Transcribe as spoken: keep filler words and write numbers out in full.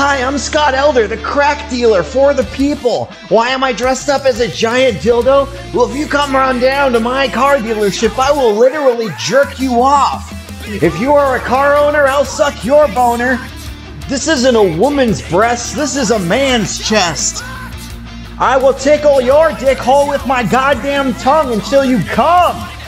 Hi, I'm Scott Elder, the crack dealer for the people. Why am I dressed up as a giant dildo? Well, if you come on down to my car dealership, I will literally jerk you off. If you are a car owner, I'll suck your boner. This isn't a woman's breast, this is a man's chest. I will tickle your dick hole with my goddamn tongue until you come.